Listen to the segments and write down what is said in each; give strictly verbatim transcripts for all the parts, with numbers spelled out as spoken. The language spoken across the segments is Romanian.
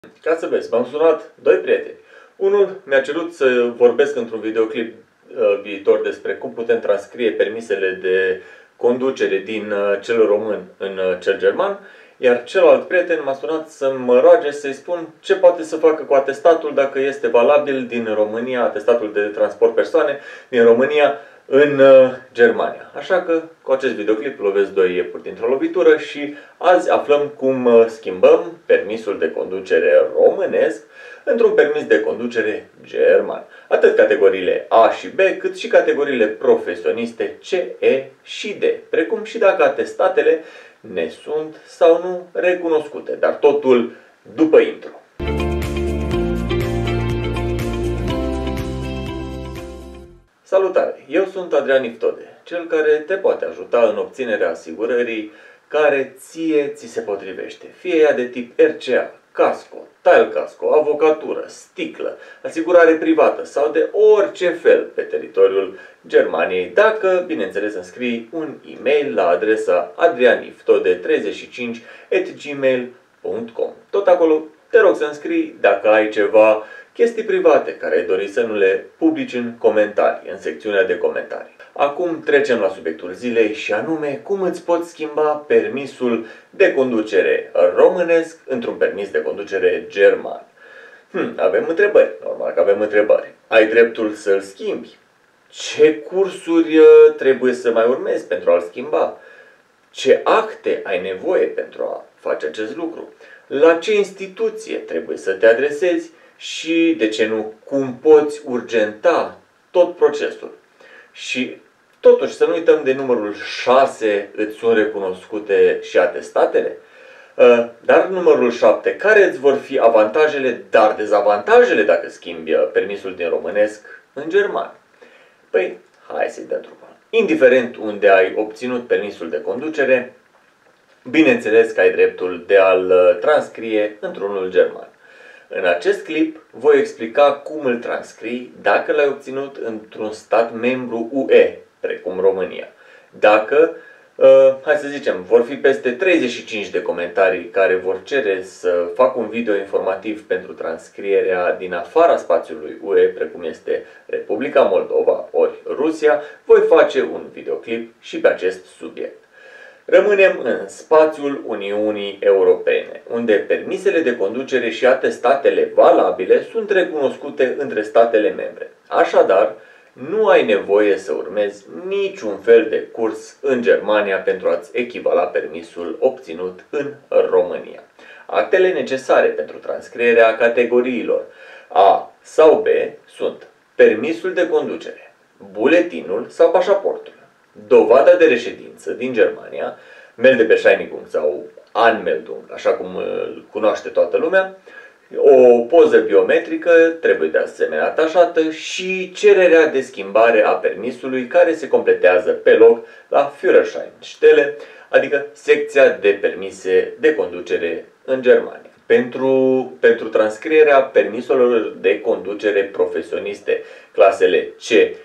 Ca să vezi, m-am sunat doi prieteni. Unul mi-a cerut să vorbesc într-un videoclip uh, viitor despre cum putem transcrie permisele de conducere din uh, cel român în uh, cel german, iar celălalt prieten m-a sunat să mă roage să-i spun ce poate să facă cu atestatul dacă este valabil din România, atestatul de transport persoane din România în uh, Germania. Așa că cu acest videoclip lovesc doi iepuri dintr-o lovitură și azi aflăm cum uh, schimbăm permisul de conducere românesc într-un permis de conducere german. Atât categoriile A și B, cât și categoriile profesioniste C, E și D, precum și dacă atestatele ne sunt sau nu recunoscute, dar totul după intro. Salutare! Eu sunt Adrian Iftode, cel care te poate ajuta în obținerea asigurării care ție ți se potrivește. Fie ea de tip R C A, casco, tile casco, avocatură, sticlă, asigurare privată sau de orice fel pe teritoriul Germaniei, dacă, bineînțeles, înscrii un e-mail la adresa adrianiftode treizeci și cinci at gmail punct com. Tot acolo te rog să înscrii dacă ai ceva chestii private care ai dori să nu le publici în comentarii, în secțiunea de comentarii. Acum trecem la subiectul zilei și anume cum îți poți schimba permisul de conducere românesc într-un permis de conducere german. Hm, avem întrebări, normal că avem întrebări. Ai dreptul să-l schimbi? Ce cursuri trebuie să mai urmezi pentru a-l schimba? Ce acte ai nevoie pentru a face acest lucru? La ce instituție trebuie să te adresezi? Și, de ce nu, cum poți urgenta tot procesul. Și, totuși, să nu uităm de numărul șase, îți sunt recunoscute și atestatele? Dar numărul șapte, care îți vor fi avantajele, dar dezavantajele dacă schimbi permisul din românesc în german? Păi, hai să-i dăm drumul. Indiferent unde ai obținut permisul de conducere, bineînțeles că ai dreptul de a-l transcrie într-unul german. În acest clip voi explica cum îl transcrii dacă l-ai obținut într-un stat membru U E, precum România. Dacă, uh, hai să zicem, vor fi peste treizeci și cinci de comentarii care vor cere să fac un video informativ pentru transcrierea din afara spațiului U E, precum este Republica Moldova ori Rusia, voi face un videoclip și pe acest subiect. Rămânem în spațiul Uniunii Europene, unde permisele de conducere și atestatele valabile sunt recunoscute între statele membre. Așadar, nu ai nevoie să urmezi niciun fel de curs în Germania pentru a-ți echivala permisul obținut în România. Actele necesare pentru transcrierea categoriilor A sau B sunt permisul de conducere, buletinul sau pașaportul, dovada de reședință din Germania, Meldebescheinigung sau Anmeldung, așa cum îl cunoaște toată lumea, o poză biometrică trebuie de asemenea atașată și cererea de schimbare a permisului care se completează pe loc la Führerscheinstelle, adică secția de permise de conducere în Germania. Pentru, pentru transcrierea permiselor de conducere profesioniste, clasele C,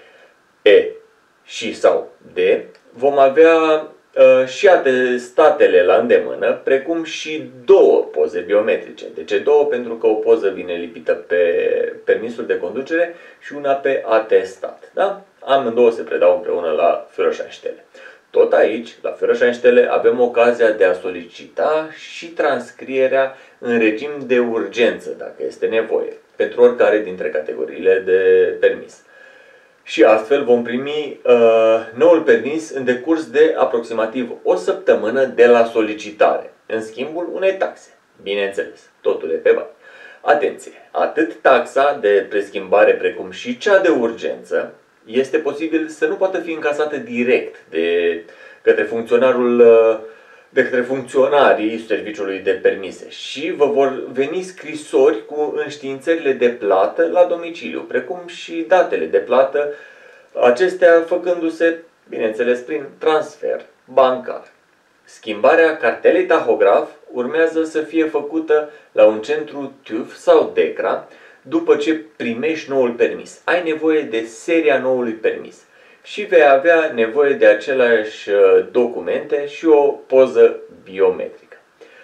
E și sau D, vom avea uh, și atestatele la îndemână, precum și două poze biometrice. De ce două? Pentru că o poză vine lipită pe permisul de conducere și una pe atestat. Da? Amândouă se predau împreună la Führerscheinstelle. Tot aici, la Führerscheinstelle, avem ocazia de a solicita și transcrierea în regim de urgență, dacă este nevoie, pentru oricare dintre categoriile de permis. Și astfel vom primi uh, noul permis în decurs de aproximativ o săptămână de la solicitare, în schimbul unei taxe. Bineînțeles, totul e pe bani. Atenție! Atât taxa de preschimbare precum și cea de urgență este posibil să nu poată fi încasată direct de către funcționarul uh, de către funcționarii serviciului de permise și vă vor veni scrisori cu înștiințările de plată la domiciliu, precum și datele de plată, acestea făcându-se, bineînțeles, prin transfer bancar. Schimbarea cartelei tahograf urmează să fie făcută la un centru TÜV sau DECRA după ce primești noul permis. Ai nevoie de seria noului permis și vei avea nevoie de aceleași documente și o poză biometrică.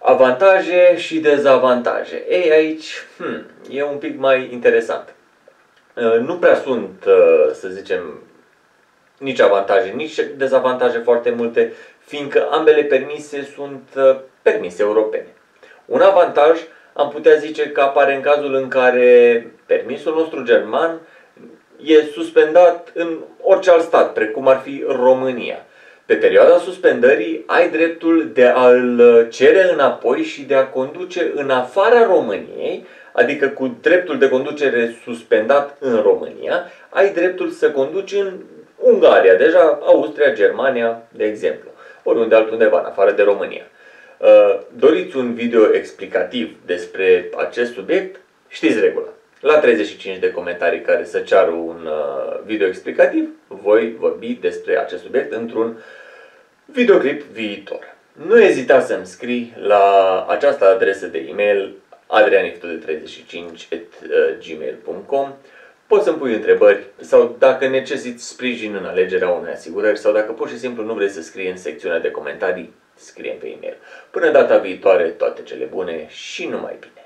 Avantaje și dezavantaje. Ei, aici hmm, e un pic mai interesant. Nu prea sunt, să zicem, nici avantaje, nici dezavantaje foarte multe, fiindcă ambele permise sunt permise europene. Un avantaj am putea zice că apare în cazul în care permisul nostru german e suspendat în orice alt stat, precum ar fi România. Pe perioada suspendării ai dreptul de a-l cere înapoi și de a conduce în afara României, adică cu dreptul de conducere suspendat în România, ai dreptul să conduci în Ungaria, deja Austria, Germania, de exemplu, oriunde altundeva, în afară de România. Doriți un video explicativ despre acest subiect? Știți regula. La treizeci și cinci de comentarii care să ceară un video explicativ, voi vorbi despre acest subiect într-un videoclip viitor. Nu ezita să-mi scrii la această adresă de e-mail adrianiftu treizeci și cinci at gmail punct com. Poți să-mi pui întrebări sau dacă necesiți sprijin în alegerea unei asigurări sau dacă pur și simplu nu vrei să scrii în secțiunea de comentarii, scrie pe e-mail. Până data viitoare, toate cele bune și numai bine!